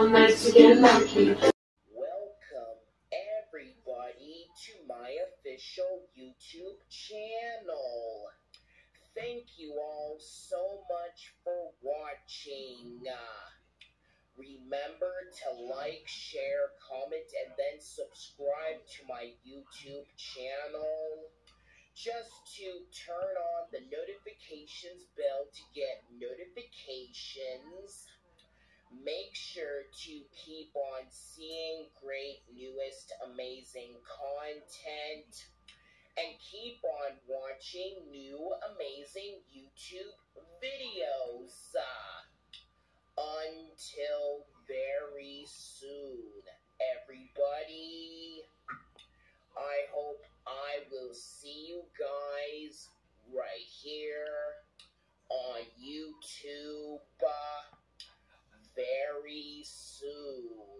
all night to get lucky. Welcome, everybody, to my official YouTube channel. Thank you all so much for watching. Remember to like, share, comment, and then subscribe to my YouTube channel. Just to turn on the notifications bell to get notifications. Make sure to keep on seeing great, newest, amazing content. And keep on watching new, amazing YouTube videos. Until very soon, everybody. I hope I will see you guys right here on YouTube very soon.